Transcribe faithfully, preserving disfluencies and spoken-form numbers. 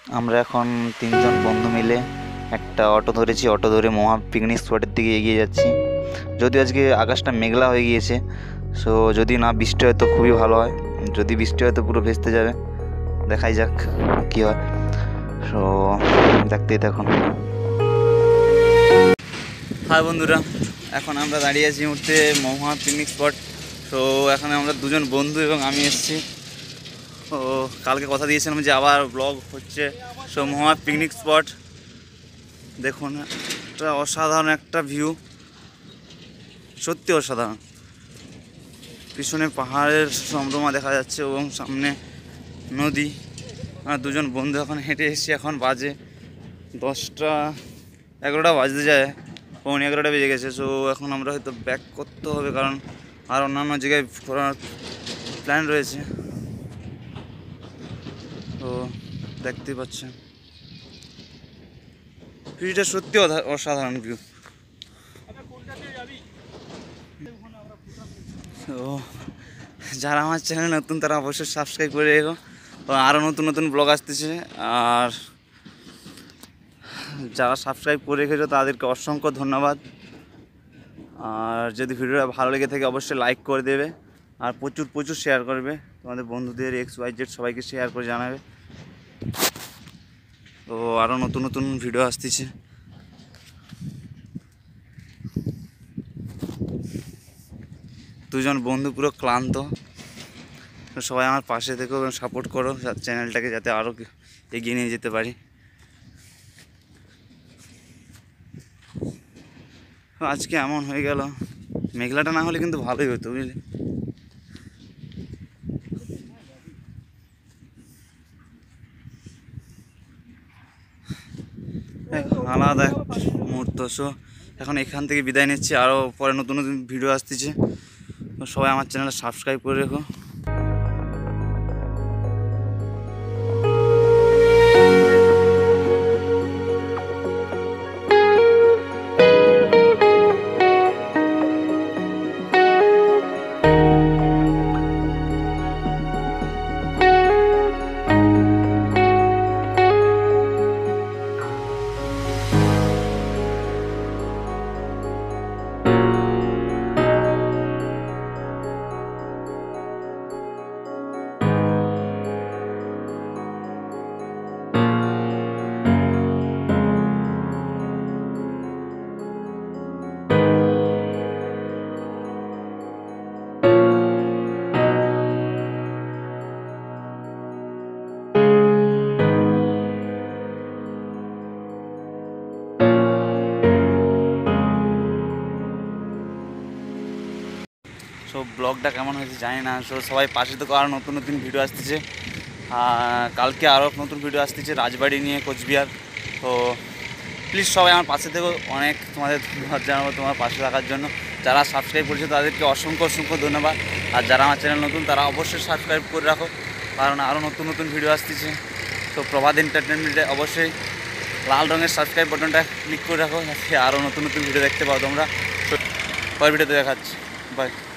আমরা এখন তিনজন বন্ধু মিলে একটা অটো ধরেছি। অটো ধরে মহা পিকনিক স্পটের দিকে এগিয়ে যাচ্ছি। যদিও আজকে আকাশটা মেঘলা হয়ে গিয়েছে, সো যদি না বৃষ্টি হয় তো খুবই ভালো হয়। যদি বৃষ্টি হয় তো পুরো ভেস্তে যাবে। দেখাই যাক কী হয়। সো দেখতেই থাকুন। হাই বন্ধুরা, এখন আমরা দাঁড়িয়ে আছি মুহূর্তে মহা পিকনিক স্পট। সো এখানে আমরা দুজন বন্ধু এবং আমি এসেছি। ও কালকে কথা দিয়েছিলাম যে আবার ব্লগ হচ্ছে। সো মহা পিকনিক স্পট দেখুন, একটা অসাধারণ একটা ভিউ, সত্যি অসাধারণ। পিছনে পাহাড়ের সম্ভ্রমা দেখা যাচ্ছে এবং সামনে নদী। আর দুজন বন্ধু এখন হেঁটে এসেছি। এখন বাজে দশটা এগারোটা বাজতে যায়, পৌনে এগারোটা বেজে গেছে। সো এখন আমরা হয়তো ব্যাক করতে হবে, কারণ আর অন্যান্য জায়গায় ঘোরার প্ল্যান রয়েছে। তো দেখতেই পাচ্ছেন ভিউটা সত্যি অসাধারণ ভিউ। তো যারা আমার চ্যানেল নতুন তারা অবশ্যই সাবস্ক্রাইব করে রেখো। আরও নতুন নতুন ব্লগ আসতেছে। আর যারা সাবস্ক্রাইব করে রেখেছো তাদেরকে অসংখ্য ধন্যবাদ। আর যদি ভিডিওটা ভালো লেগে থাকে অবশ্যই লাইক করে দেবে, আর প্রচুর প্রচুর শেয়ার করবে তোমাদের বন্ধুদের, এক্স ওয়াই জেড সবাইকে শেয়ার করে জানাবে। তো আরও নতুন নতুন ভিডিও আসতেছে। দুজন বন্ধু পুরো ক্লান্ত। সবাই আমার পাশে থেকেও সাপোর্ট করো চ্যানেলটাকে, যাতে আরও এগিয়ে নিয়ে যেতে পারি। আজকে এমন হয়ে গেল, মেঘলাটা না হলে কিন্তু ভালোই হতো বুঝলি। আলাদা এক মুহূর্ত। সো এখন এখান থেকে বিদায় নিচ্ছি, আরও পরে নতুন নতুন ভিডিও আসতেছে। সবাই আমার চ্যানেলটা সাবস্ক্রাইব করে রেখো। সো ব্লগটা কেমন হয়েছে জানি না। সো সবাই পাশে থেকে আরও নতুন নতুন ভিডিও আসতেছে। কালকে আরও নতুন ভিডিও আসতেছে রাজবাড়ি নিয়ে, কোচবিহার। তো প্লিজ সবাই আমার পাশে থেকো। অনেক তোমাদের ধন্যবাদ জানাবো তোমার পাশে থাকার জন্য। যারা সাবস্ক্রাইব করেছে তাদেরকে অসংখ্য অসংখ্য ধন্যবাদ। আর যারা আমার চ্যানেল নতুন তারা অবশ্যই সাবস্ক্রাইব করে রাখো, কারণ আরও নতুন নতুন ভিডিও আসতেছে। তো প্রভাত এন্টারটেনমেন্টে অবশ্যই লাল রঙের সাবস্ক্রাইব বাটনটা ক্লিক করে রাখো, যাতে আরও নতুন নতুন ভিডিও দেখতে পাও তোমরা। পরের ভিডিওতে দেখাচ্ছি, বাই।